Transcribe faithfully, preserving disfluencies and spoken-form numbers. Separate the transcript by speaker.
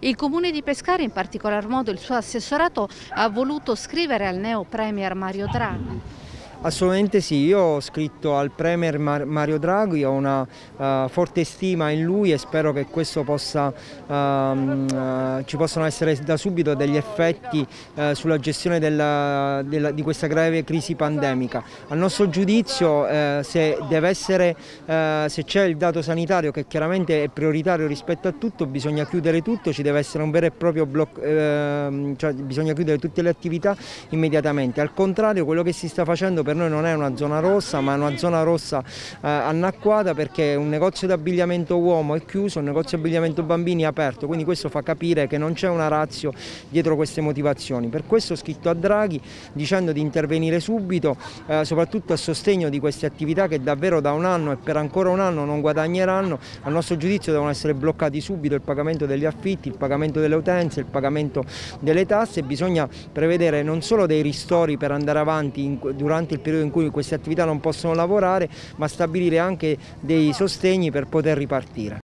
Speaker 1: Il Comune di Pescara, in particolar modo il suo assessorato, ha voluto scrivere al neo Premier Mario Draghi.
Speaker 2: Assolutamente sì, io ho scritto al Premier Mario Draghi, ho una uh, forte stima in lui e spero che questo possa, uh, uh, ci possano essere da subito degli effetti uh, sulla gestione della, della, di questa grave crisi pandemica. Al nostro giudizio uh, se deve essere, uh, se c'è il dato sanitario che chiaramente è prioritario rispetto a tutto, bisogna chiudere tutto, ci deve essere un vero e proprio blocco, uh, cioè bisogna chiudere tutte le attività immediatamente. Al contrario, quello che si sta facendo per noi non è una zona rossa, ma è una zona rossa eh, annacquata, perché un negozio di abbigliamento uomo è chiuso, un negozio di abbigliamento bambini è aperto, quindi questo fa capire che non c'è una ratio dietro queste motivazioni. Per questo ho scritto a Draghi dicendo di intervenire subito, eh, soprattutto a sostegno di queste attività che davvero da un anno e per ancora un anno non guadagneranno. A nostro giudizio devono essere bloccati subito il pagamento degli affitti, il pagamento delle utenze, il pagamento delle tasse. Bisogna prevedere non solo dei ristori per andare avanti in, durante il periodo in cui queste attività non possono lavorare, ma stabilire anche dei sostegni per poter ripartire.